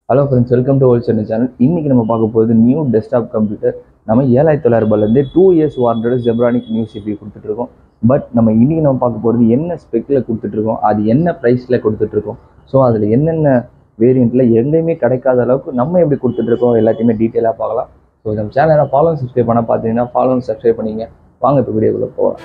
Hello friends, welcome to whole Chennai channel. இன்றைக்கி நம்ம பார்க்க போகிறது நியூ டெஸ்க்டாப் கம்ப்யூட்டர். நம்ம 7900 ரூபாயிலேருந்து 2 இயர்ஸ் வாரண்டோட ஜெப்ரானிக் நியூ CPU கொடுத்துட்ருக்கோம். பட் நம்ம இன்றைக்கி நம்ம பார்க்க போகிறது என்ன ஸ்பெக்கில் கொடுத்துட்ருக்கோம், அது என்ன ப்ரைஸில் கொடுத்துட்ருக்கோம், ஸோ அதில் என்னென்ன வேரியண்ட்டில் எங்கேயுமே கிடைக்காத அளவுக்கு நம்ம எப்படி கொடுத்துட்ருக்கோம் எல்லாத்தையுமே டீட்டெயிலாக பார்க்கலாம். ஸோ நம்ம சேனலை ஃபாலோ சப்ஸ்கிரைப் பண்ண பார்த்தீங்கன்னா ஃபாலோ சப்ஸ்கிரைப் பண்ணிங்க. வாங்க இப்போ வீடியோக்குள்ளே போகலாம்.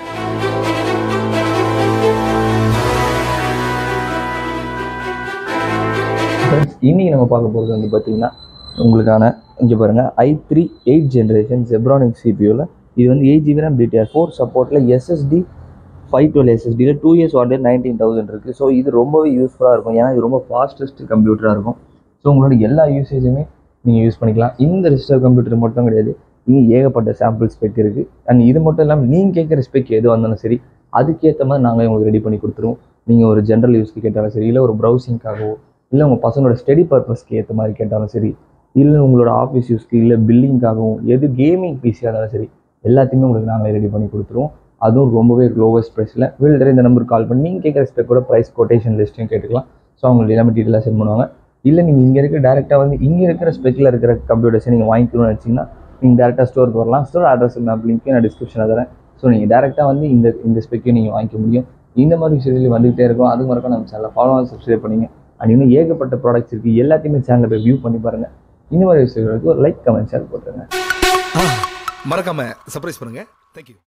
இன்னைக்கு நம்ம பார்க்க போகிறது வந்து பார்த்தீங்கன்னா உங்களுக்கான இங்கே பாருங்கள் i3 8th ஜென்ரேஷன் ஜெப்ரானிக் சிபியூவில் இது வந்து 8GB RAM DDR4 சப்போர்ட்டில் SSD 512 SSDயில் 2 இயர்ஸ் வாரண்டி 19,000 இருக்குது. ஸோ இது ரொம்பவே யூஸ்ஃபுல்லாக இருக்கும், ஏன்னா இது ரொம்ப ஃபாஸ்டஸ்ட் கம்ப்யூட்டராக இருக்கும். ஸோ உங்களோட எல்லா யூசேஜுமே நீங்கள் யூஸ் பண்ணிக்கலாம். இந்த ரெஜிஸ்டர் கம்ப்யூட்டர் மட்டும் கிடையாது, இங்கே ஏகப்பட்ட சாம்பிள் ஸ்பெக் இருக்குது. அண்ட் இது மட்டும் இல்லாமல் நீங்கள் கேட்குற ஸ்பெக் எது வந்தாலும் சரி அதுக்கேற்ற மாதிரி நாங்கள் உங்களுக்கு ரெடி பண்ணி கொடுத்துருவோம். நீங்கள் ஒரு ஜென்ரல் யூஸ்க்கு கேட்டாலும் சரி, இல்லை ஒரு ப்ரௌசிங்காகவோ, இல்லை உங்கள் பசங்களோட ஸ்டடி பர்பஸ்க்கு ஏற்ற மாதிரி கேட்டாலும் சரி, இல்லை உங்களோட ஆஃபீஸ் யூஸ்க்கு, இல்லை பில்லிங்காகவும், எது கேமிங் பிசியாக இருந்தாலும் சரி, எல்லாத்தையுமே உங்களுக்கு நாங்களே ரெடி பண்ணி கொடுத்துருவோம். அதுவும் ரொம்பவே லோவஸ்ட் ப்ரைஸில். வீடியோவில் இந்த நம்பருக்கு கால் பண்ணி நீங்கள் கேட்குற ஸ்பெக்கோட ப்ரைஸ் கொட்டேஷன் லிஸ்ட்டையும் கேட்டுக்கலாம். ஸோ அவங்களுக்கு எல்லாமே டீட்டெயிலாக சென்ட் பண்ணுவாங்க. இல்லை நீங்கள் இங்கே இருக்க டேரெக்டாக வந்து இங்கே இருக்கிற ஸ்பெக்கில் இருக்கிற கம்ப்யூட்டர்ஸை நீங்கள் வாங்கிக்கணும்னு வச்சிங்கன்னா நீங்கள் டேரெக்டாக ஸ்டோருக்கு வரலாம். ஸ்டோர் அட்ரஸ் மேப் லிங்க்கையும் நான் டிஸ்கிரிப்ஷனில் தரேன். ஸோ நீங்கள் டேரெக்டாக வந்து இந்த ஸ்பெக்கையும் நீங்கள் வாங்கிக்க முடியும். இந்த மாதிரி விஷயங்கள் வந்துகிட்டே இருக்கும். அது மாதிரி நம்ம சேனலில் ஃபாலோ சப்ஸ்கிரைப் பண்ணிங்க. அண்ட் இன்னும் ஏகப்பட்ட ப்ராடக்ட்ஸ் இருக்குது, எல்லாத்தையுமே சேனலில் போய் வியூ பண்ணி பாருங்கள். இந்த மாதிரி விஷயங்களுக்கு ஒரு லைக், கமெண்ட், ஷேர் போட்டுருங்க. மறக்காம சர்ப்ரைஸ் பண்ணுங்க. தேங்க்யூ.